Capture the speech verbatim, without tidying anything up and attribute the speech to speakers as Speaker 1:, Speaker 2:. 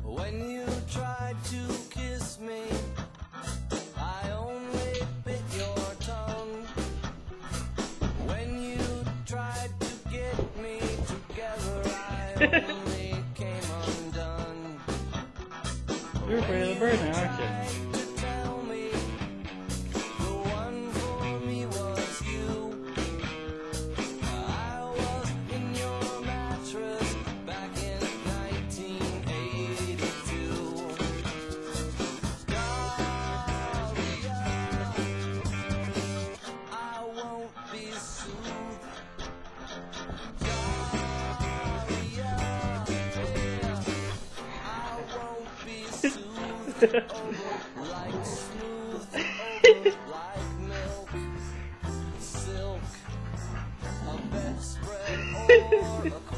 Speaker 1: When you tried to kiss me, I only bit your tongue. When you tried to get me together, I only came undone.
Speaker 2: You're afraid of the bird now, aren't you?
Speaker 1: To tell me the one for me was you. I was in your mattress back in nineteen eighty-two. Dahlia, I won't be soothed. Dahlia, yeah, I won't be soothed. Over like smooth, over like milk, silk, a bedspread or a